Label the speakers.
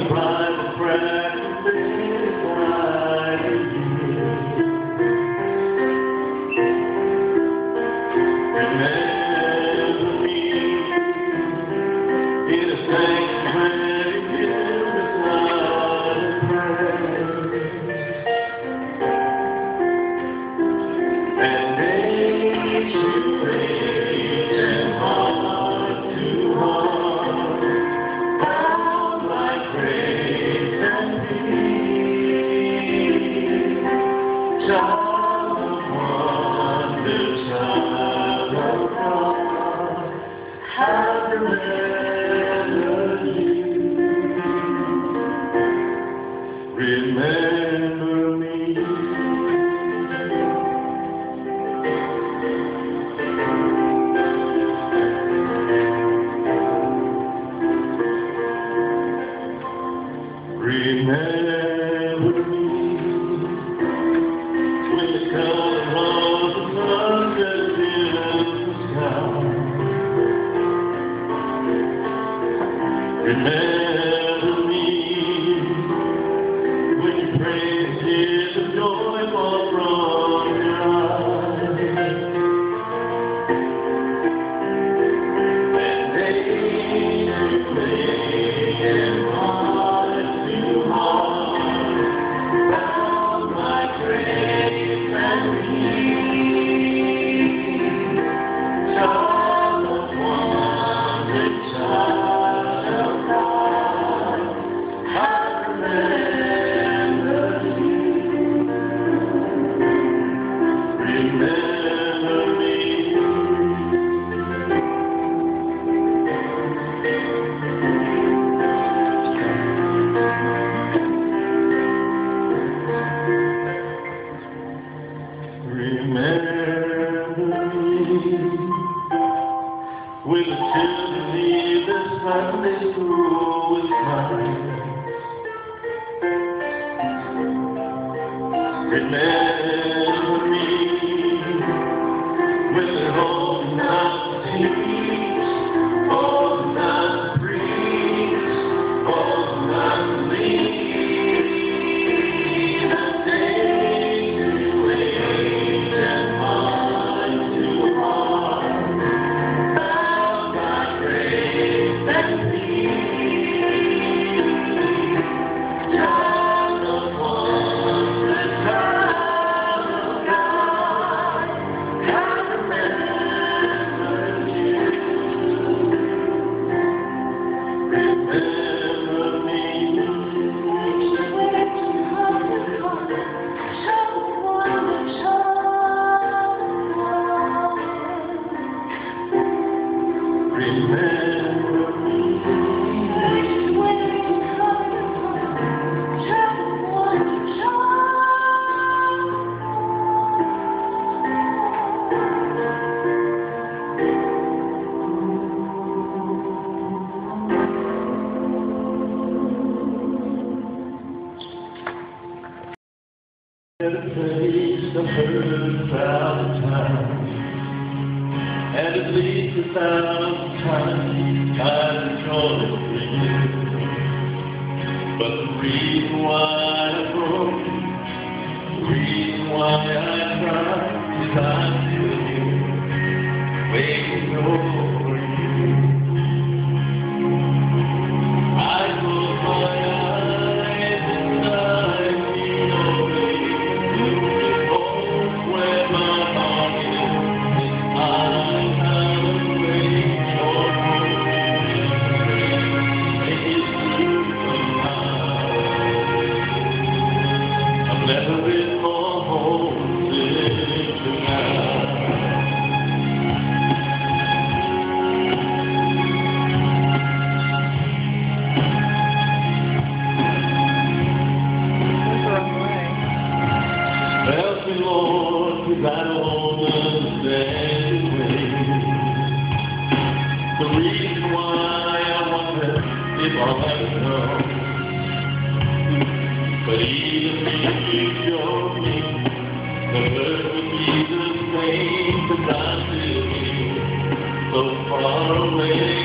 Speaker 1: private practice right here. Remember me in a sanctuary filled with silent praise, and nation raised and heart to heart bound by grace and peace. Child of wonder, child of God, how remember you. Remember me. Remember me when the color of the sun sets in the sky. Remember me when you pray and tears of joy fall from your eyes, and nature play and heart to heart bound by grace and peace. Child of wonder, child of God, how remember you. Remember me. Remember me when the children leave this Sunday school with mine. Remember me when they're old enough to teach, old enough to preach, old enough to lead, and day to age and heart to heart bound by grace and peace. Child of wonder, child of God, how remember you. Remember me. Remember me. At a place I've heard 1,000 times, and at least 1,000 times I've enjoyed for you. But the reason why I broke, the reason why I cried, is I'm still here, waiting over you. I close my eyes and I see your face, home where my heart is, and I have await your voice. It is true somehow. I've never been more homesick tonight. Help me, Lord, 'cause I don't understand your ways. The reason why I wonder if I'll ever know. But even if you show me, the hurt would be the same, 'cause I'm still here, so far away.